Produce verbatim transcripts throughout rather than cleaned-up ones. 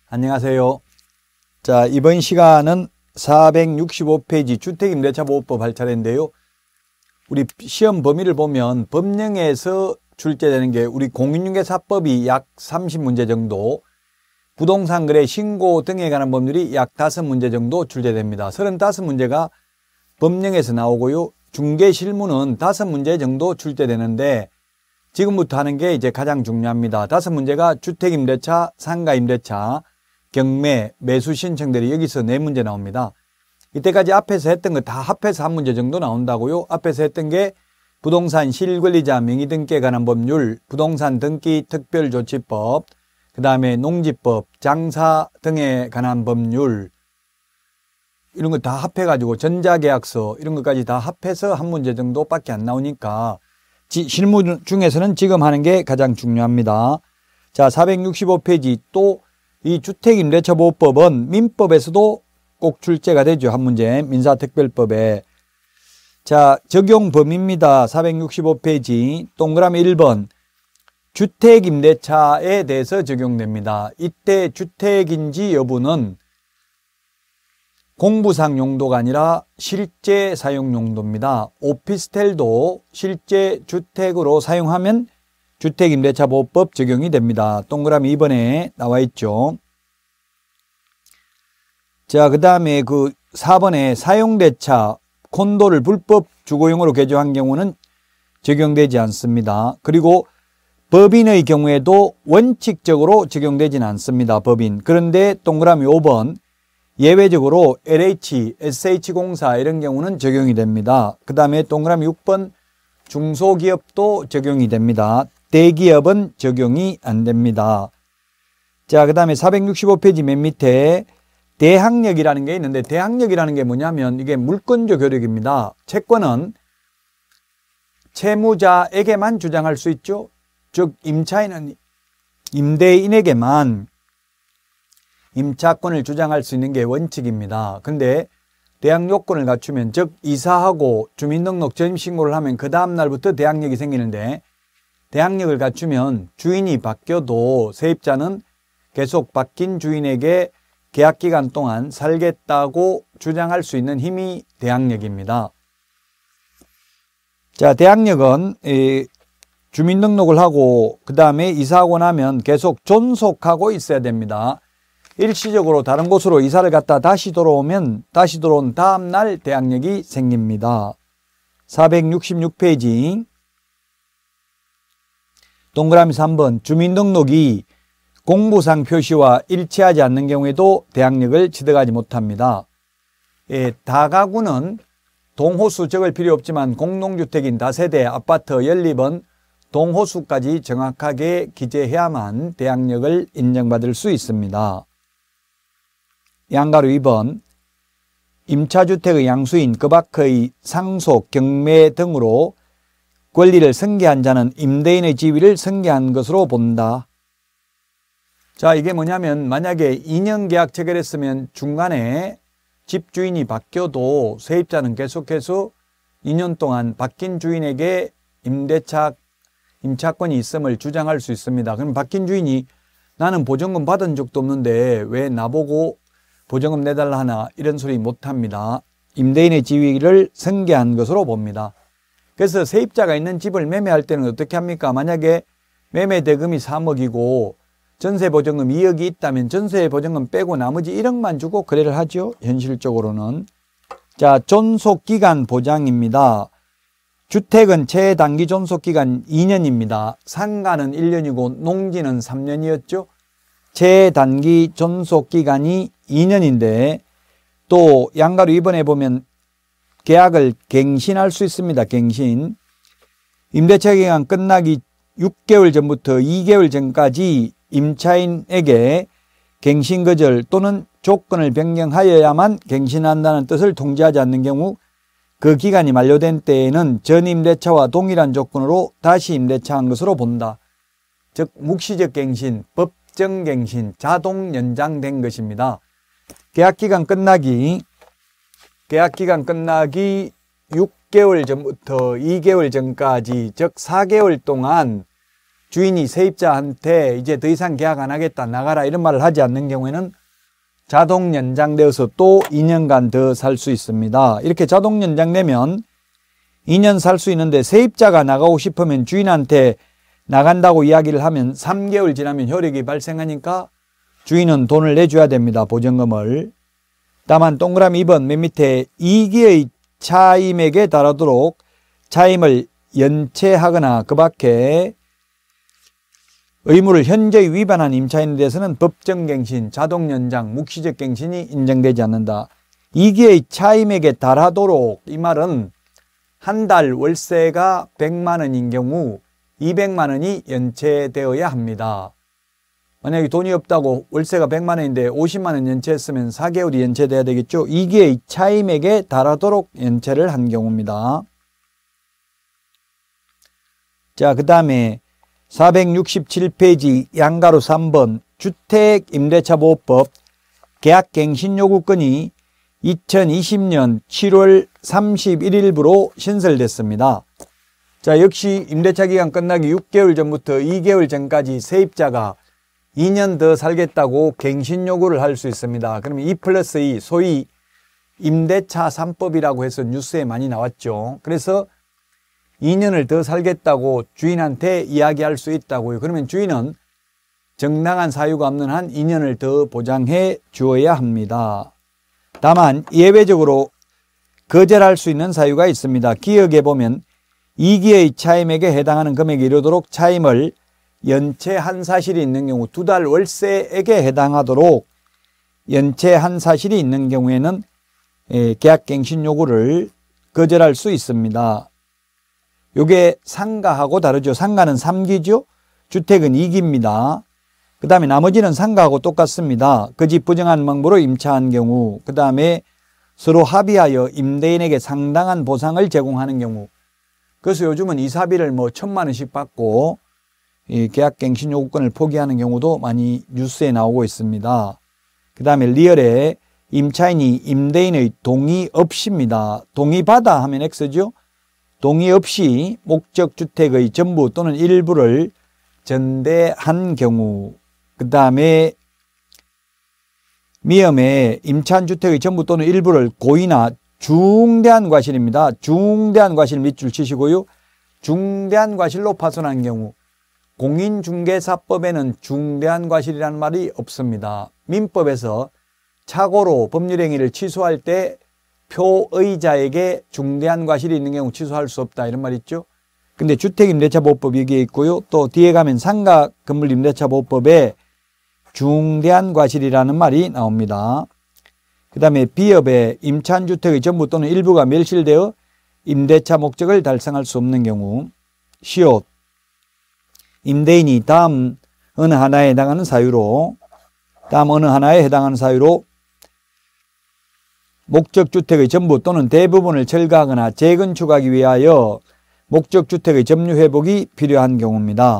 안녕하세요. 자, 이번 시간은 사백육십오 페이지 주택임대차보호법 할 차례인데요. 우리 시험 범위를 보면 법령에서 출제되는 게 우리 공인중개사법이 약 삼십 문제 정도, 부동산 거래 신고 등에 관한 법률이 약 다섯 문제 정도 출제됩니다. 서른다섯 문제가 법령에서 나오고요. 중개 실무는 다섯 문제 정도 출제되는데 지금부터 하는 게 이제 가장 중요합니다. 다섯 문제가 주택임대차, 상가임대차, 경매, 매수 신청들이 여기서 네 문제 나옵니다. 이때까지 앞에서 했던 거 다 합해서 한 문제 정도 나온다고요. 앞에서 했던 게 부동산 실권리자 명의등기에 관한 법률, 부동산 등기 특별조치법, 그 다음에 농지법, 장사 등에 관한 법률, 이런 거 다 합해가지고 전자계약서 이런 것까지 다 합해서 한 문제 정도밖에 안 나오니까 지, 실무 중에서는 지금 하는 게 가장 중요합니다. 자, 사백육십오 페이지 또 이 주택임대차보호법은 민법에서도 꼭 출제가 되죠. 한 문제 민사특별법에. 자, 적용 범위입니다. 사백육십오 페이지 동그라미 일 번 주택임대차에 대해서 적용됩니다. 이때 주택인지 여부는 공부상 용도가 아니라 실제 사용 용도입니다. 오피스텔도 실제 주택으로 사용하면 주택임대차보호법 적용이 됩니다. 동그라미 이 번에 나와 있죠. 자, 그 다음에 그 사 번에 사용대차, 콘도를 불법 주거용으로 개조한 경우는 적용되지 않습니다. 그리고 법인의 경우에도 원칙적으로 적용되지는 않습니다. 법인. 그런데 동그라미 오 번 예외적으로 엘에이치, 에스에이치공사 이런 경우는 적용이 됩니다. 그 다음에 동그라미 육 번 중소기업도 적용이 됩니다. 대기업은 적용이 안 됩니다. 자, 그 다음에 사백육십오 페이지 맨 밑에 대항력이라는 게 있는데 대항력이라는 게 뭐냐면 이게 물권조 효력입니다. 채권은 채무자에게만 주장할 수 있죠. 즉 임차인은 임대인에게만 임차권을 주장할 수 있는 게 원칙입니다. 근데 대항 요건을 갖추면 즉 이사하고 주민등록 전입신고를 하면 그 다음 날부터 대항력이 생기는데 대항력을 갖추면 주인이 바뀌어도 세입자는 계속 바뀐 주인에게 계약기간 동안 살겠다고 주장할 수 있는 힘이 대항력입니다. 자, 대항력은 주민등록을 하고 그 다음에 이사하고 나면 계속 존속하고 있어야 됩니다. 일시적으로 다른 곳으로 이사를 갔다 다시 돌아오면 다시 돌아온 다음 날 대항력이 생깁니다. 사백육십육 페이지 동그라미 삼 번 주민등록이 공부상 표시와 일치하지 않는 경우에도 대항력을 취득하지 못합니다. 예, 다가구는 동호수 적을 필요 없지만 공동주택인 다세대 아파트 연립은 동호수까지 정확하게 기재해야만 대항력을 인정받을 수 있습니다. 양가로 이 번 임차주택의 양수인 그 밖의 상속, 경매 등으로 권리를 승계한 자는 임대인의 지위를 승계한 것으로 본다. 자, 이게 뭐냐면 만약에 이 년 계약 체결했으면 중간에 집주인이 바뀌어도 세입자는 계속해서 이 년 동안 바뀐 주인에게 임대차, 임차권이 있음을 주장할 수 있습니다. 그럼 바뀐 주인이 나는 보증금 받은 적도 없는데 왜 나보고 보증금 내달라 하나 이런 소리 못합니다. 임대인의 지위를 승계한 것으로 봅니다. 그래서 세입자가 있는 집을 매매할 때는 어떻게 합니까? 만약에 매매 대금이 삼억이고 전세보증금 이억이 있다면 전세보증금 빼고 나머지 일억만 주고 거래를 하죠. 현실적으로는. 자, 존속기간 보장입니다. 주택은 최단기 존속기간 이 년입니다. 상가는 일 년이고 농지는 삼 년이었죠. 최단기 존속기간이 이 년인데 또 양가로 이 번에 보면 계약을 갱신할 수 있습니다. 갱신. 임대차 기간 끝나기 육 개월 전부터 이 개월 전까지 임차인에게 갱신 거절 또는 조건을 변경하여야만 갱신한다는 뜻을 통지하지 않는 경우 그 기간이 만료된 때에는 전 임대차와 동일한 조건으로 다시 임대차한 것으로 본다. 즉 묵시적 갱신, 법정 갱신, 자동 연장된 것입니다. 계약기간 끝나기 계약기간 끝나기 육 개월 전부터 이 개월 전까지 즉 사 개월 동안 주인이 세입자한테 이제 더 이상 계약 안 하겠다, 나가라 이런 말을 하지 않는 경우에는 자동 연장되어서 또 이 년간 더 살 수 있습니다. 이렇게 자동 연장되면 이 년 살 수 있는데 세입자가 나가고 싶으면 주인한테 나간다고 이야기를 하면 삼 개월 지나면 효력이 발생하니까 주인은 돈을 내줘야 됩니다. 보증금을. 다만 동그라미 이 번 맨 밑에 이 기의 차임액에 달하도록 차임을 연체하거나 그 밖에 의무를 현저히 위반한 임차인에 대해서는 법정갱신, 자동연장, 묵시적 갱신이 인정되지 않는다. 이 기의 차임액에 달하도록, 이 말은 한 달 월세가 백만 원인 경우 이백만 원이 연체되어야 합니다. 만약에 돈이 없다고 월세가 백만 원인데 오십만 원 연체했으면 사 개월이 연체돼야 되겠죠. 이 기의 차임액에 달하도록 연체를 한 경우입니다. 자, 그 다음에 사백육십칠 페이지 양가로 삼 번 주택임대차보호법 계약갱신요구건이 이천이십 년 칠월 삼십일일부로 신설됐습니다. 자, 역시 임대차 기간 끝나기 육 개월 전부터 이 개월 전까지 세입자가 이 년 더 살겠다고 갱신 요구를 할 수 있습니다. 그러면 이 플러스 이, 소위 임대차 삼 법이라고 해서 뉴스에 많이 나왔죠. 그래서 이 년을 더 살겠다고 주인한테 이야기할 수 있다고요. 그러면 주인은 정당한 사유가 없는 한 이 년을 더 보장해 주어야 합니다. 다만 예외적으로 거절할 수 있는 사유가 있습니다. 기억에 보면 이 기의 차임액에 해당하는 금액이 이르도록 차임을 연체한 사실이 있는 경우, 두 달 월세액에 해당하도록 연체한 사실이 있는 경우에는 계약갱신 요구를 거절할 수 있습니다. 요게 상가하고 다르죠. 상가는 삼 기죠. 주택은 이 기입니다. 그 다음에 나머지는 상가하고 똑같습니다. 그 집 부정한 명부로 임차한 경우, 그 다음에 서로 합의하여 임대인에게 상당한 보상을 제공하는 경우. 그래서 요즘은 이사비를 뭐 천만 원씩 받고 이 계약갱신 요구권을 포기하는 경우도 많이 뉴스에 나오고 있습니다. 그 다음에 리얼에 임차인이 임대인의 동의 없이입니다. 동의받아 하면 X죠. 동의 없이 목적주택의 전부 또는 일부를 전대한 경우, 그 다음에 미음에 임차한 주택의 전부 또는 일부를 고의나 중대한 과실입니다. 중대한 과실 밑줄 치시고요. 중대한 과실로 파손한 경우, 공인중개사법에는 중대한 과실이라는 말이 없습니다. 민법에서 착오로 법률행위를 취소할 때 표의자에게 중대한 과실이 있는 경우 취소할 수 없다 이런 말 있죠. 근데 주택임대차보호법 여기에 있고요. 또 뒤에 가면 상가건물임대차보호법에 중대한 과실이라는 말이 나옵니다. 그 다음에 비업에 임차한 주택의 전부 또는 일부가 멸실되어 임대차 목적을 달성할 수 없는 경우, 시옷 임대인이 다음 어느 하나에 해당하는 사유로 다음 어느 하나에 해당하는 사유로 목적주택의 전부 또는 대부분을 철거하거나 재건축하기 위하여 목적주택의 점유회복이 필요한 경우입니다.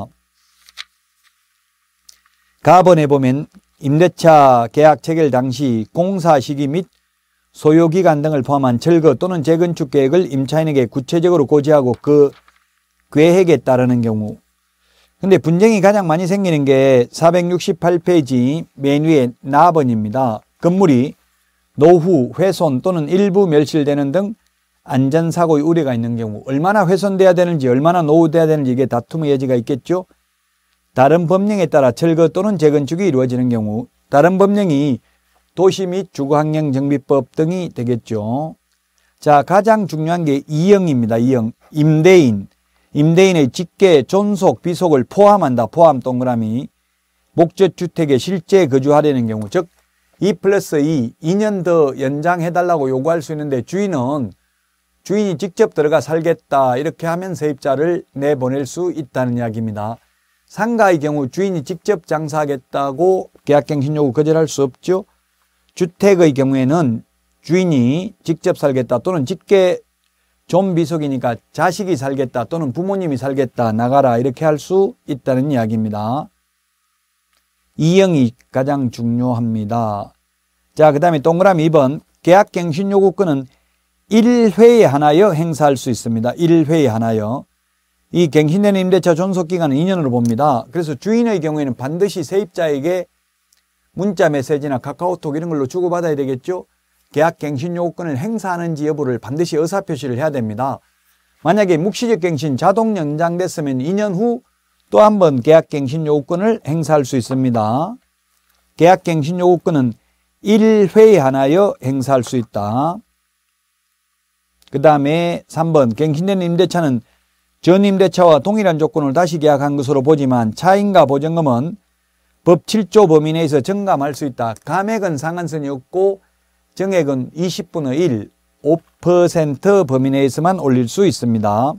가번에 보면 임대차 계약 체결 당시 공사 시기 및 소요기간 등을 포함한 철거 또는 재건축 계획을 임차인에게 구체적으로 고지하고 그 계획에 따르는 경우. 근데 분쟁이 가장 많이 생기는 게 사백육십팔 페이지 맨 위에 나번입니다. 건물이 노후, 훼손 또는 일부 멸실되는 등 안전사고의 우려가 있는 경우, 얼마나 훼손돼야 되는지 얼마나 노후돼야 되는지 이게 다툼의 여지가 있겠죠. 다른 법령에 따라 철거 또는 재건축이 이루어지는 경우, 다른 법령이 도시 및 주거환경정비법 등이 되겠죠. 자, 가장 중요한 게 이형입니다. 이형. 임대인. 임대인의 직계, 존속, 비속을 포함한다. 포함 동그라미. 목적주택에 실제 거주하려는 경우, 즉 이 플러스 이, 이 년 더 연장해달라고 요구할 수 있는데 주인은 주인이 직접 들어가 살겠다 이렇게 하면 세입자를 내보낼 수 있다는 이야기입니다. 상가의 경우 주인이 직접 장사하겠다고 계약갱신 요구 거절할 수 없죠. 주택의 경우에는 주인이 직접 살겠다 또는 직계 존비속이니까 자식이 살겠다 또는 부모님이 살겠다 나가라 이렇게 할 수 있다는 이야기입니다. 이형이 가장 중요합니다. 자, 그 다음에 동그라미 이 번 계약갱신 요구권은 일 회에 하나여 행사할 수 있습니다. 일 회에 하나여. 이 갱신되는 임대차 존속기간은 이 년으로 봅니다. 그래서 주인의 경우에는 반드시 세입자에게 문자 메시지나 카카오톡 이런 걸로 주고받아야 되겠죠. 계약 갱신 요구권을 행사하는지 여부를 반드시 의사표시를 해야 됩니다. 만약에 묵시적 갱신 자동 연장됐으면 이 년 후 또 한 번 계약 갱신 요구권을 행사할 수 있습니다. 계약 갱신 요구권은 일 회에 하나여 행사할 수 있다. 그 다음에 삼 번 갱신된 임대차는 전 임대차와 동일한 조건을 다시 계약한 것으로 보지만 차임과 보증금은 법 칠 조 범위 내에서 정감할 수 있다. 감액은 상한선이 없고 정액은 이십분의 일, 오 퍼센트 범위 내에서만 올릴 수 있습니다.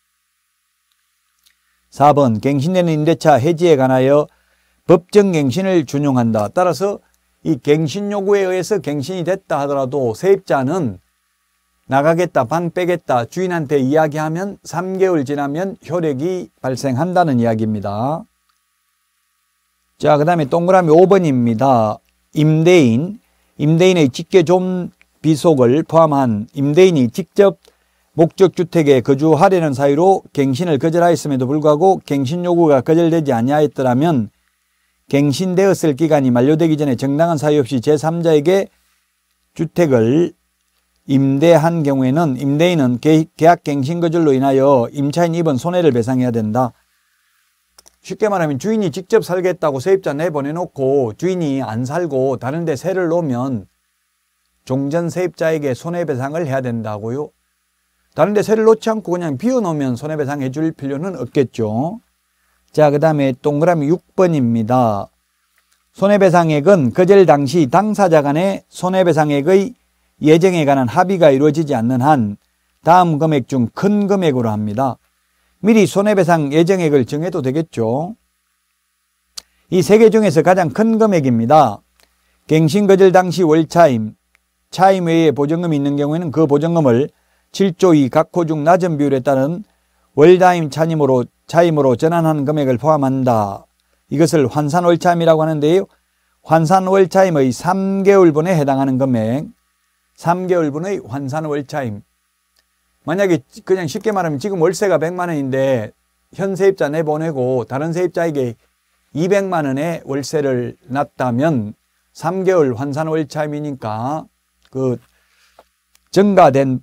사 번 갱신되는 임대차 해지에 관하여 법정 갱신을 준용한다. 따라서 이 갱신 요구에 의해서 갱신이 됐다 하더라도 세입자는 나가겠다, 방 빼겠다 주인한테 이야기하면 삼 개월 지나면 효력이 발생한다는 이야기입니다. 자, 그 다음에 동그라미 오 번입니다. 임대인, 임대인의 직계 존비속을 포함한 임대인이 직접 목적주택에 거주하려는 사유로 갱신을 거절하였음에도 불구하고 갱신 요구가 거절되지 아니하였더라면 갱신되었을 기간이 만료되기 전에 정당한 사유 없이 제삼자에게 주택을 임대한 경우에는 임대인은 계약 갱신 거절로 인하여 임차인 입은 손해를 배상해야 된다. 쉽게 말하면 주인이 직접 살겠다고 세입자 내보내놓고 주인이 안 살고 다른 데 세를 놓으면 종전 세입자에게 손해배상을 해야 된다고요. 다른 데 세를 놓지 않고 그냥 비워놓으면 손해배상해 줄 필요는 없겠죠. 자, 그 다음에 동그라미 육 번입니다. 손해배상액은 거절 당시 당사자 간의 손해배상액의 예정에 관한 합의가 이루어지지 않는 한 다음 금액 중 큰 금액으로 합니다. 미리 손해배상 예정액을 정해도 되겠죠. 이 세 개 중에서 가장 큰 금액입니다. 갱신 거절 당시 월차임, 차임 외에 보증금이 있는 경우에는 그 보증금을 칠 조 이 각 호 중 낮은 비율에 따른 월다임 차임으로, 차임으로 전환하는 금액을 포함한다. 이것을 환산월차임이라고 하는데요. 환산월차임의 삼 개월분에 해당하는 금액, 삼 개월분의 환산월차임. 만약에 그냥 쉽게 말하면 지금 월세가 백만 원인데 현 세입자 내보내고 다른 세입자에게 이백만 원의 월세를 놨다면 삼 개월 환산월차임이니까 그 증가된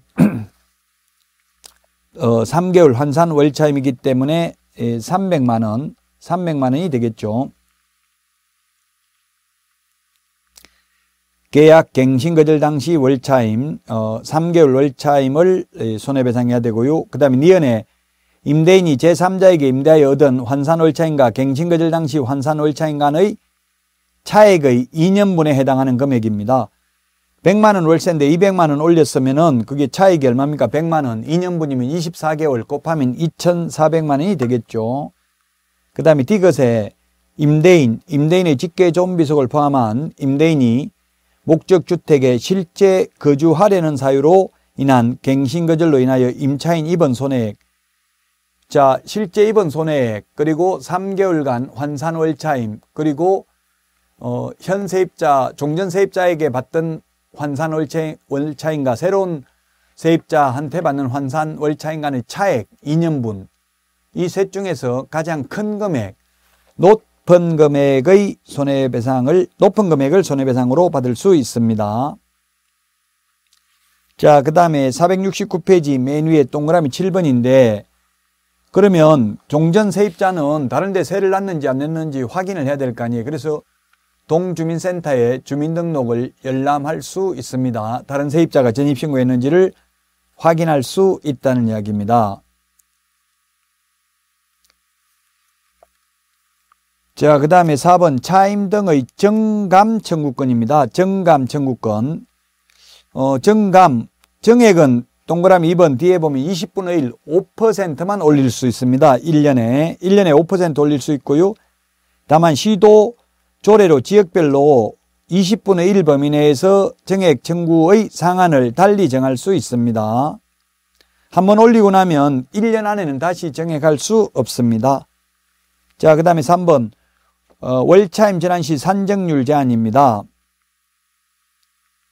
어, 삼 개월 환산월차임이기 때문에 삼백만 원, 삼백만 원이 되겠죠. 계약 갱신 거절 당시 월차임, 어, 삼 개월 월차임을 손해배상해야 되고요. 그 다음에 니은에 임대인이 제삼자에게 임대하여 얻은 환산월차임과 갱신 거절 당시 환산월차임 간의 차액의 이 년분에 해당하는 금액입니다. 백만 원 월세인데 이백만 원 올렸으면은 그게 차익이 얼마입니까? 백만 원. 이 년분이면 이십사 개월 곱하면 이천사백만 원이 되겠죠. 그 다음에 디귿에 임대인, 임대인의 직계 존비속을 포함한 임대인이 목적주택에 실제 거주하려는 사유로 인한 갱신거절로 인하여 임차인 입은 손해액. 자, 실제 입은 손해액, 그리고 삼 개월간 환산월차임, 그리고 어, 현 세입자, 종전 세입자에게 받던 환산월차임과 새로운 세입자한테 받는 환산월차임 간의 차액, 이 년분. 이 셋 중에서 가장 큰 금액, 높은 금액의 손해배상을, 높은 금액을 손해배상으로 받을 수 있습니다. 자, 그 다음에 사백육십구 페이지 맨 위에 동그라미 칠 번인데, 그러면 종전 세입자는 다른 데 세를 놨는지 안 냈는지 확인을 해야 될 거 아니에요. 그래서 동주민센터에 주민등록을 열람할 수 있습니다. 다른 세입자가 전입신고했는지를 확인할 수 있다는 이야기입니다. 자, 그 다음에 사 번 차임 등의 정감 청구권입니다. 정감 청구권. 어, 정감, 정액은 동그라미 이 번 뒤에 보면 이십분의 일, 오 퍼센트만 올릴 수 있습니다. 일 년에. 일 년에 오 퍼센트 올릴 수 있고요. 다만 시도 조례로 지역별로 이십분의 일 범위 내에서 정액 청구의 상한을 달리 정할 수 있습니다. 한번 올리고 나면 일 년 안에는 다시 정액할 수 없습니다. 자, 그 다음에 삼 번 어, 월차임 전환 시 산정률 제한입니다.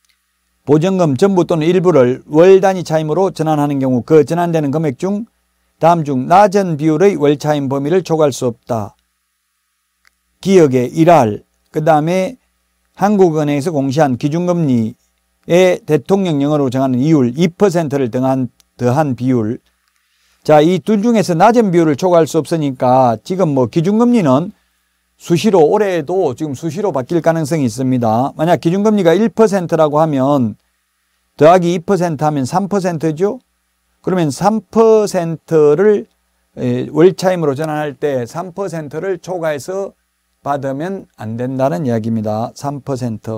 보증금 전부 또는 일부를 월 단위 차임으로 전환하는 경우 그 전환되는 금액 중 다음 중 낮은 비율의 월차임 범위를 초과할 수 없다. 기역의 일할, 그 다음에 한국은행에서 공시한 기준금리의 대통령령으로 정하는 이율 이 퍼센트를 더한, 더한 비율. 자, 이 둘 중에서 낮은 비율을 초과할 수 없으니까 지금 뭐 기준금리는 수시로 올해에도 지금 수시로 바뀔 가능성이 있습니다. 만약 기준금리가 일 퍼센트라고 하면 더하기 이 퍼센트 하면 삼 퍼센트죠. 그러면 삼 퍼센트를 월차임으로 전환할 때 삼 퍼센트를 초과해서 받으면 안 된다는 이야기입니다. 삼 퍼센트.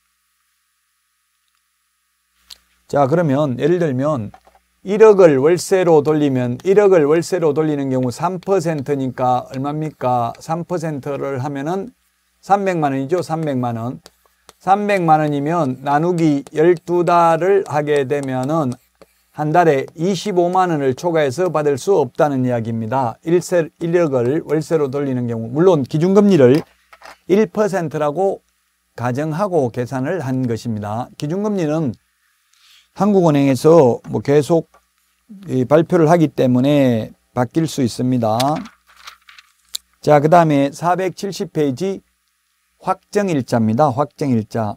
자, 그러면 예를 들면 일억을 월세로 돌리면 일억을 월세로 돌리는 경우 삼 퍼센트니까 얼마입니까? 삼 퍼센트를 하면은 삼백만 원이죠. 삼백만 원. 삼백만 원이면 나누기 열두 달을 하게 되면은 한 달에 이십오만 원을 초과해서 받을 수 없다는 이야기입니다. 일억을 월세로 돌리는 경우. 물론 기준금리를 일 퍼센트라고 가정하고 계산을 한 것입니다. 기준금리는 한국은행에서 뭐 계속 발표를 하기 때문에 바뀔 수 있습니다. 자, 그 다음에 사백칠십 페이지 확정일자입니다. 확정일자.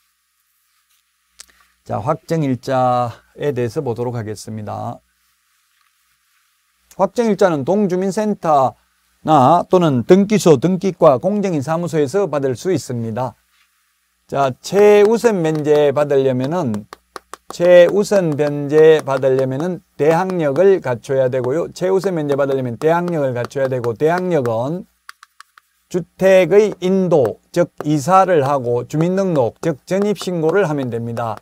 자, 확정일자에 대해서 보도록 하겠습니다. 확정일자는 동주민센터나 또는 등기소, 등기과, 공정인 사무소에서 받을 수 있습니다. 자, 최우선 면제 받으려면은 최우선 면제 받으려면은 대항력을 갖춰야 되고요. 최우선 면제 받으려면 대항력을 갖춰야 되고, 대항력은 주택의 인도, 즉 이사를 하고 주민등록, 즉 전입신고를 하면 됩니다.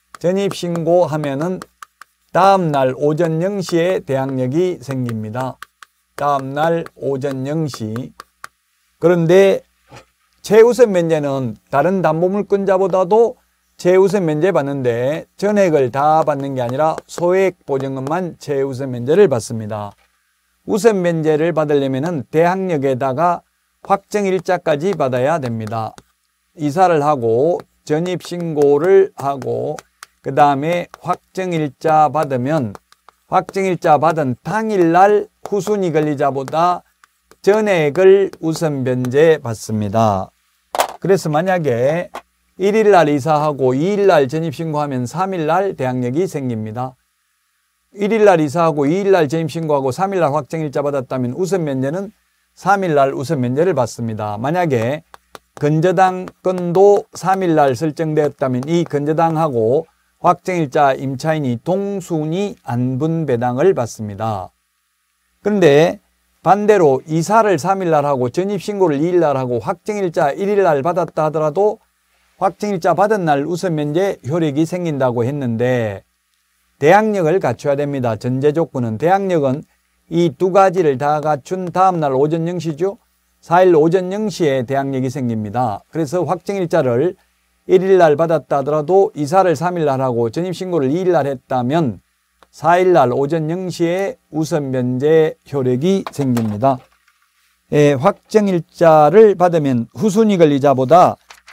전입신고하면은 다음날 오전 영 시에 대항력이 생깁니다. 다음날 오전 영 시. 그런데 최우선 면제는 다른 담보물권자보다도 최우선 면제 받는데 전액을 다 받는 게 아니라 소액 보증금만 최우선 면제를 받습니다. 우선 면제를 받으려면 대항력에다가 확정일자까지 받아야 됩니다. 이사를 하고 전입신고를 하고 그 다음에 확정일자 받으면 확정일자 받은 당일날 후순위 권리자보다 전액을 우선 면제 받습니다. 그래서 만약에 일 일날 이사하고 이 일날 전입신고하면 삼 일날 대항력이 생깁니다. 일 일날 이사하고 이 일날 전입신고하고 삼 일날 확정일자 받았다면 우선 면제는 삼 일날 우선 면제를 받습니다. 만약에 건저당 건도 삼 일날 설정되었다면 이 건저당하고 확정일자 임차인이 동순위 안분배당을 받습니다. 그런데 반대로 이사를 삼 일날 하고 전입신고를 이 일날 하고 확정일자 일 일날 받았다 하더라도 확정일자 받은 날 우선 면제 효력이 생긴다고 했는데 대항력을 갖춰야 됩니다. 전제 조건은 대항력은 이 두 가지를 다 갖춘 다음날 오전 영 시죠. 사 일 오전 영 시에 대항력이 생깁니다. 그래서 확정일자를 일 일날 받았다 하더라도 이사를 삼 일날 하고 전입신고를 이 일날 했다면 사 일날 오전 영 시에 우선 면제 효력이 생깁니다. 예, 확정일자를 받으면 후순위 권리자보다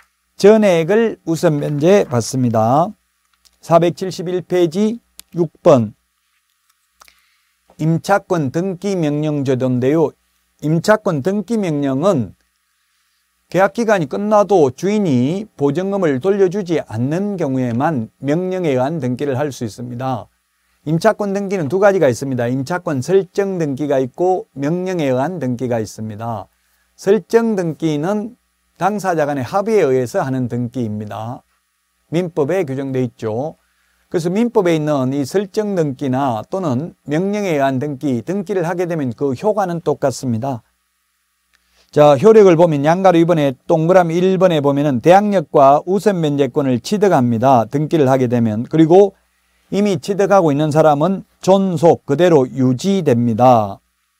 전액을 우선 면제 받습니다. 사백칠십일 페이지 육 번 임차권 등기명령 제도인데요. 임차권 등기명령은 계약기간이 끝나도 주인이 보증금을 돌려주지 않는 경우에만 명령에 의한 등기를 할 수 있습니다. 임차권 등기는 두 가지가 있습니다. 임차권 설정 등기가 있고 명령에 의한 등기가 있습니다. 설정 등기는 당사자 간의 합의에 의해서 하는 등기입니다. 민법에 규정되어 있죠. 그래서 민법에 있는 이 설정 등기나 또는 명령에 의한 등기, 등기를 하게 되면 그 효과는 똑같습니다. 자, 효력을 보면 양가로 이 번에 동그라미 일 번에 보면은 대항력과 우선 면제권을 취득합니다. 등기를 하게 되면. 그리고 이미 취득하고 있는 사람은 존속 그대로 유지됩니다.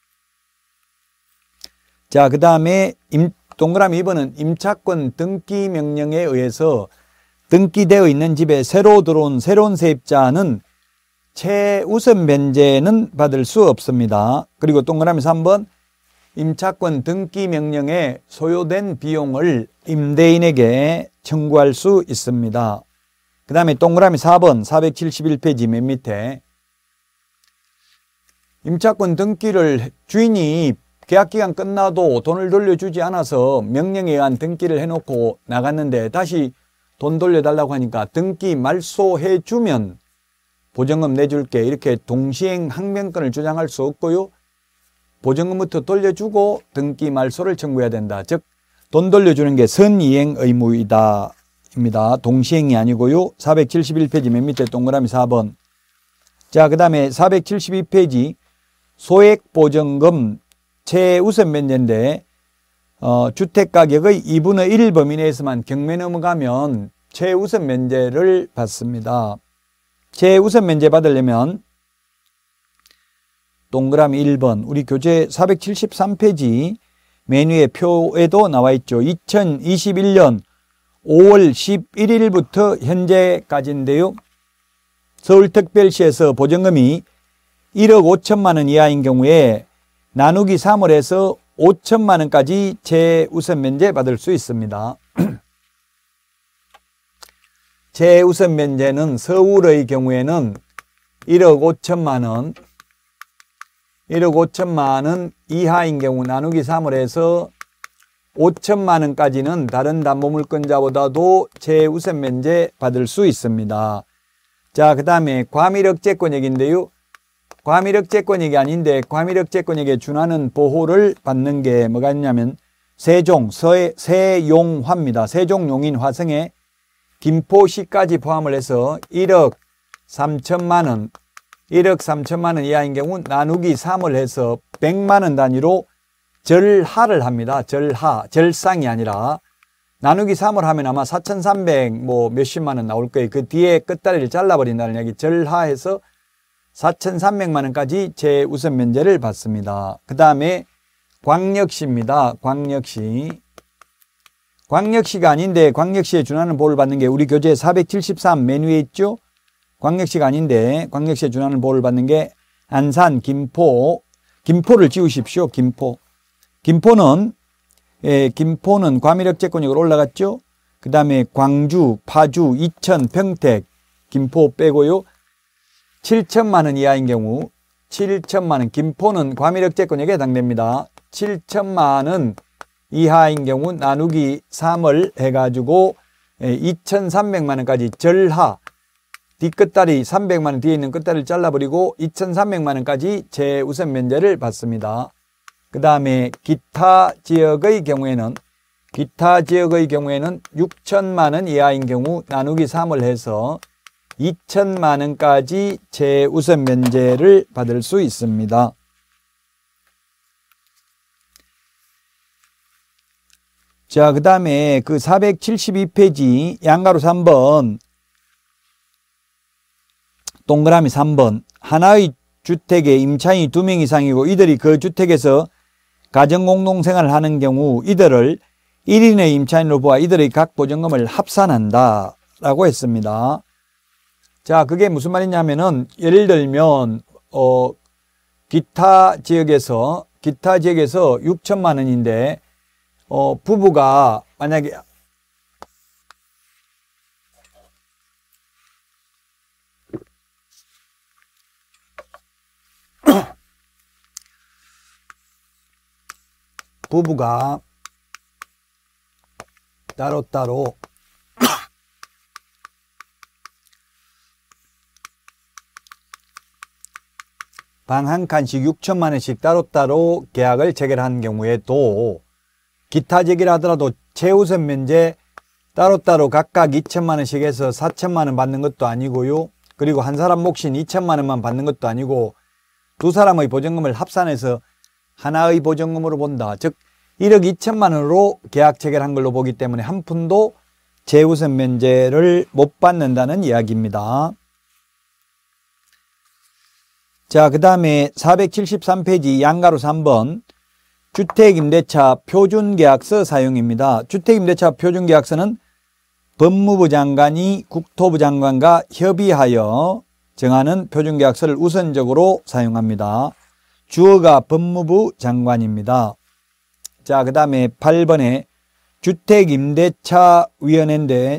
자, 그 다음에 임, 동그라미 이 번은 임차권 등기 명령에 의해서 등기되어 있는 집에 새로 들어온 새로운 세입자는 최우선 면제는 받을 수 없습니다. 그리고 동그라미 삼 번 임차권 등기 명령에 소요된 비용을 임대인에게 청구할 수 있습니다. 그 다음에 동그라미 사 번 사백칠십일 페이지 맨 밑에 임차권 등기를 주인이 계약기간 끝나도 돈을 돌려주지 않아서 명령에 의한 등기를 해놓고 나갔는데 다시 돈 돌려달라고 하니까 등기 말소해주면 보증금 내줄게 이렇게 동시행 항명권을 주장할 수 없고요. 보증금부터 돌려주고 등기 말소를 청구해야 된다. 즉 돈 돌려주는 게 선이행 의무이다 입니다. 동시행이 아니고요. 사백칠십일 페이지 맨 밑에 동그라미 사 번. 자, 그 다음에 사백칠십이 페이지 소액보증금 최우선 면제인데 어, 주택가격의 이분의 일 범위 내에서만 경매 넘어가면 최우선 면제를 받습니다. 최우선 면제 받으려면 동그라미 일 번 우리 교재 사백칠십삼 페이지 맨 위에 표에도 나와 있죠. 이천이십일 년 오월 십일일부터 현재까지인데요. 서울특별시에서 보증금이 일억 오천만 원 이하인 경우에 나누기 삼을 해서 오천만 원까지 최우선 면제 받을 수 있습니다. 최우선 면제는 서울의 경우에는 일억 오천만 원, 일억 오천만 원 이하인 경우 나누기 삼을 해서 오천만 원까지는 다른 담보물권자보다도 최우선 면제 받을 수 있습니다. 자, 그 다음에 과밀억제권액인데요. 과밀억제권액이 아닌데 과밀억제권액에 준하는 보호를 받는 게 뭐가 있냐면 세종, 서, 세용화입니다. 세종용인 화성에 김포시까지 포함을 해서 일억 삼천만 원, 일억 삼천만 원 이하인 경우 나누기 삼을 해서 백만 원 단위로 절하를 합니다. 절하, 절상이 아니라 나누기 삼을 하면 아마 사천삼백 뭐 몇십만 원 나올 거예요. 그 뒤에 끝다리를 잘라버린다는 얘기. 절하해서 사천삼백만 원까지 최우선 면제를 받습니다. 그 다음에 광역시입니다. 광역시. 광역시가 아닌데 광역시에 준하는 보호를 받는 게 우리 교재 사백칠십삼 맨 위에 있죠. 광역시가 아닌데 광역시에 준하는 보호를 받는 게 안산, 김포. 김포를 지우십시오. 김포. 김포는 예, 김포는 과밀억제권역으로 올라갔죠. 그 다음에 광주, 파주, 이천, 평택, 김포 빼고요. 칠천만 원 이하인 경우 칠천만 원, 김포는 과밀억제권역에 해당됩니다. 칠천만 원 이하인 경우 나누기 삼을 해가지고 이천삼백만 원까지 절하, 뒷끝다리 삼백만 원 뒤에 있는 끝다리를 잘라버리고 이천삼백만 원까지 최우선 면제를 받습니다. 그 다음에 기타 지역의 경우에는 기타 지역의 경우에는 육천만 원 이하인 경우 나누기 삼을 해서 이천만 원까지 최우선 면제를 받을 수 있습니다. 자, 그 다음에 그 사백칠십이 페이지 양가로 삼 번 동그라미 삼 번 하나의 주택에 임차인이 두 명 이상이고 이들이 그 주택에서 가정공동생활을 하는 경우 이들을 일 인의 임차인으로 보아 이들의 각 보증금을 합산한다 라고 했습니다. 자, 그게 무슨 말이냐면은 예를 들면 어 기타 지역에서 기타 지역에서 육천만 원인데 어 부부가 만약에 부부가 따로따로 방 한 칸씩 육천만 원씩 따로따로 계약을 체결한 경우에도 기타 지역이라 하더라도 최우선 면제 따로따로 각각 이천만 원씩 해서 사천만 원 받는 것도 아니고요. 그리고 한 사람 몫인 이천만 원만 받는 것도 아니고 두 사람의 보증금을 합산해서 하나의 보증금으로 본다. 즉 일억 이천만 원으로 계약 체결한 걸로 보기 때문에 한 푼도 최우선 면제를 못 받는다는 이야기입니다. 자, 그 다음에 사백칠십삼 페이지 양가로 삼 번 주택임대차 표준계약서 사용입니다. 주택임대차 표준계약서는 법무부 장관이 국토부 장관과 협의하여 정하는 표준계약서를 우선적으로 사용합니다. 주어가 법무부 장관입니다. 자, 그 다음에 팔 번에 주택임대차위원회인데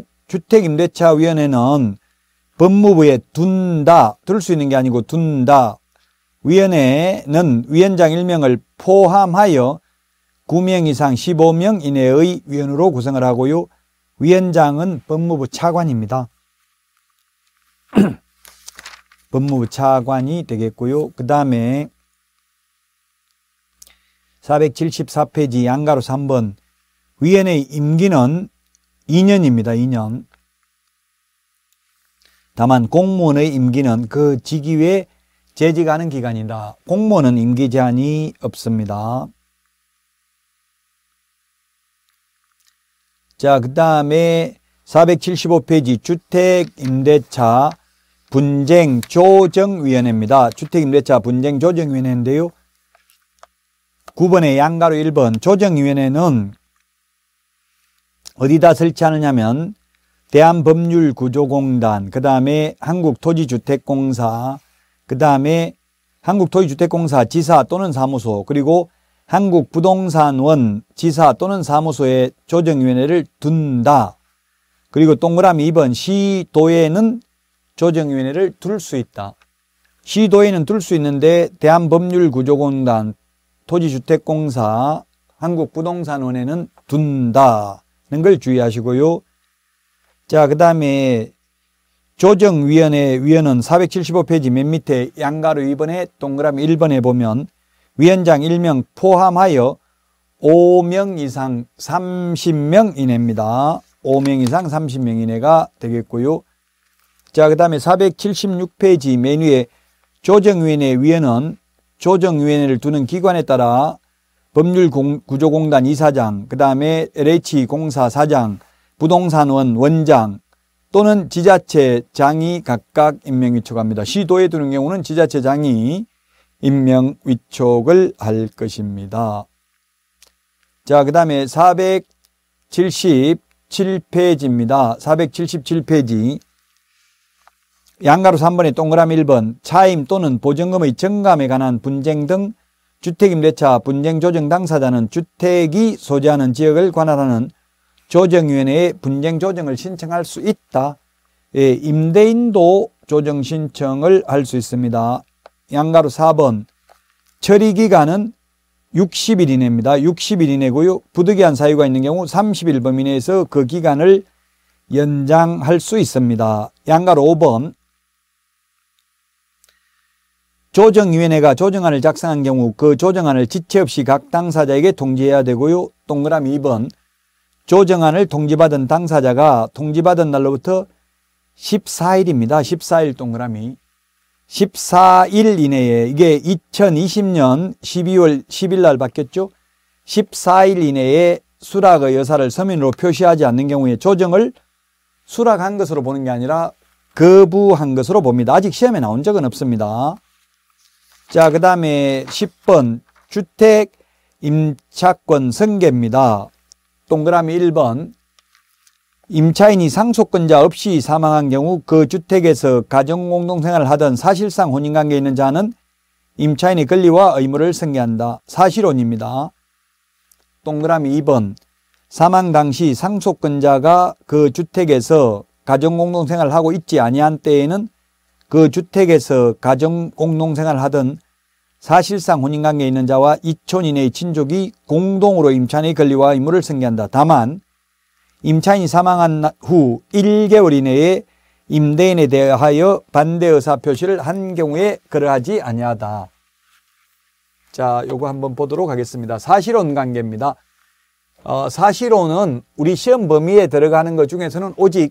주택임대차위원회는 법무부에 둔다, 둘 수 있는 게 아니고 둔다. 위원회는 위원장 일 명을 포함하여 구 명 이상 십오 명 이내의 위원으로 구성을 하고요. 위원장은 법무부 차관입니다. 법무부 차관이 되겠고요. 그 다음에 사백칠십사 페이지 양가로 삼 번 위원회 임기는 이 년입니다. 이 년. 다만 공무원의 임기는 그 직위에 재직하는 기간이다. 공무원은 임기 제한이 없습니다. 자, 그 다음에 사백칠십오 페이지 주택임대차 분쟁조정위원회입니다. 주택임대차 분쟁조정위원회인데요. 구 번의 양가로 일 번 조정위원회는 어디다 설치하느냐면 대한법률구조공단, 그 다음에 한국토지주택공사, 그 다음에 한국토지주택공사 지사 또는 사무소, 그리고 한국부동산원 지사 또는 사무소에 조정위원회를 둔다. 그리고 동그라미 이 번 시도에는 조정위원회를 둘 수 있다. 시도에는 둘 수 있는데 대한법률구조공단, 토지주택공사, 한국부동산원에는 둔다는 걸 주의하시고요. 자, 그 다음에 조정위원회 위원은 사백칠십오 페이지 맨 밑에 양가로 이 번에 동그라미 일 번에 보면 위원장 일 명 포함하여 오 명 이상 삼십 명 이내입니다. 오 명 이상 삼십 명 이내가 되겠고요. 자, 그 다음에 사백칠십육 페이지 맨 위에 조정위원회 위원은 조정위원회를 두는 기관에 따라 법률구조공단 이사장, 그 다음에 엘에이치공사 사장, 부동산원 원장 또는 지자체장이 각각 임명 위촉합니다. 시도에 두는 경우는 지자체장이 임명 위촉을 할 것입니다. 자, 그 다음에 사백칠십칠 페이지입니다. 사백칠십칠 페이지 양가로 삼 번에 동그라미 일 번 차임 또는 보증금의 정감에 관한 분쟁 등 주택임대차 분쟁조정 당사자는 주택이 소재하는 지역을 관할하는 조정위원회에 분쟁조정을 신청할 수 있다. 예, 임대인도 조정 신청을 할 수 있습니다. 양가로 사 번 처리기간은 육십 일 이내입니다. 육십 일 이내고요. 부득이한 사유가 있는 경우 삼십 일 범위 내에서 그 기간을 연장할 수 있습니다. 양가로 오 번 조정위원회가 조정안을 작성한 경우 그 조정안을 지체 없이 각 당사자에게 통지해야 되고요. 동그라미 이 번 조정안을 통지받은 당사자가 통지받은 날로부터 십사 일입니다. 십사 일 동그라미 십사 일 이내에, 이게 이천이십 년 십이월 십일 날 바뀌었죠. 십사 일 이내에 수락의 여사를 서면으로 표시하지 않는 경우에 조정을 수락한 것으로 보는 게 아니라 거부한 것으로 봅니다. 아직 시험에 나온 적은 없습니다. 자, 그 다음에 십 번 주택 임차권 승계입니다. 동그라미 일 번 임차인이 상속권자 없이 사망한 경우 그 주택에서 가정공동생활을 하던 사실상 혼인관계에 있는 자는 임차인의 권리와 의무를 승계한다. 사실혼입니다. 동그라미 이 번 사망 당시 상속권자가 그 주택에서 가정공동생활을 하고 있지 아니한 때에는 그 주택에서 가정공동생활을 하던 사실상 혼인관계에 있는 자와 이촌 이내의 친족이 공동으로 임차인의 권리와 의무를 승계한다. 다만 임차인이 사망한 후 일 개월 이내에 임대인에 대하여 반대 의사 표시를 한 경우에 그러하지 아니하다. 자, 요거 한번 보도록 하겠습니다. 사실혼 관계입니다. 어, 사실혼은 우리 시험 범위에 들어가는 것 중에서는 오직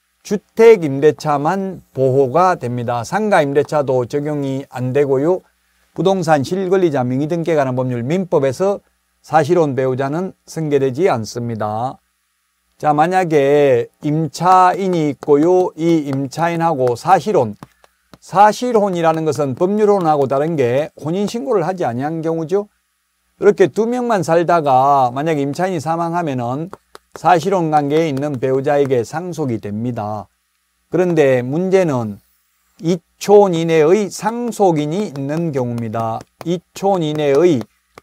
주택임대차만 보호가 됩니다. 상가임대차도 적용이 안 되고요. 부동산 실권리자 명의등기에 관한 법률 민법에서 사실혼 배우자는 승계되지 않습니다. 자, 만약에 임차인이 있고요. 이 임차인하고 사실혼, 사실혼이라는 것은 법률혼하고 다른 게 혼인신고를 하지 아니한 경우죠. 이렇게 두 명만 살다가 만약에 임차인이 사망하면은 사실혼 관계에 있는 배우자에게 상속이 됩니다. 그런데 문제는 이촌 이내의 상속인이 있는 경우입니다. 이촌 이내의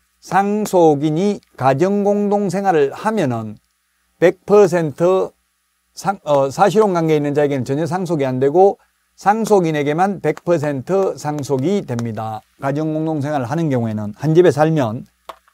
상속인이 가정공동생활을 하면은 백 퍼센트 상, 어, 사실혼 관계에 있는 자에게는 전혀 상속이 안 되고 상속인에게만 백 퍼센트 상속이 됩니다. 가정공동생활을 하는 경우에는 한 집에 살면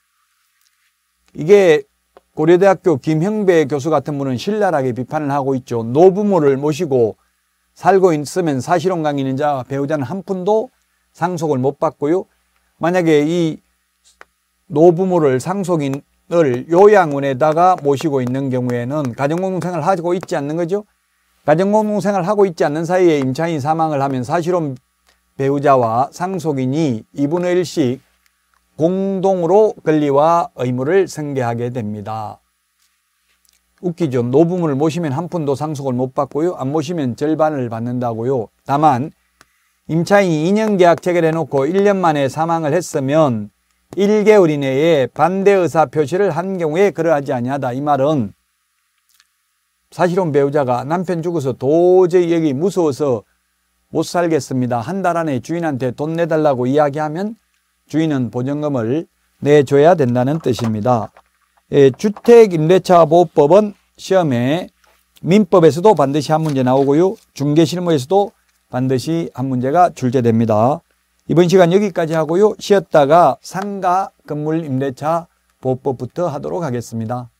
이게 고려대학교 김형배 교수 같은 분은 신랄하게 비판을 하고 있죠. 노부모를 모시고 살고 있으면 사실혼 관계 있는 자와 배우자는 한 푼도 상속을 못 받고요. 만약에 이 노부모를 상속인을 요양원에다가 모시고 있는 경우에는 가정공동생활을 하고 있지 않는 거죠. 가정공동생활을 하고 있지 않는 사이에 임차인이 사망을 하면 사실혼 배우자와 상속인이 이분의 일씩 공동으로 권리와 의무를 승계하게 됩니다. 웃기죠. 노부모를 모시면 한 푼도 상속을 못 받고요. 안 모시면 절반을 받는다고요. 다만 임차인이 이 년 계약 체결해놓고 일 년 만에 사망을 했으면 일 개월 이내에 반대 의사 표시를 한 경우에 그러하지 아니하다. 이 말은 사실혼 배우자가 남편 죽어서 도저히 여기 무서워서 못 살겠습니다. 한 달 안에 주인한테 돈 내달라고 이야기하면 주인은 보증금을 내줘야 된다는 뜻입니다. 예, 주택임대차보호법은 시험에 민법에서도 반드시 한 문제 나오고요. 중개실무에서도 반드시 한 문제가 출제됩니다. 이번 시간 여기까지 하고요. 쉬었다가 상가 건물임대차 보호법부터 하도록 하겠습니다.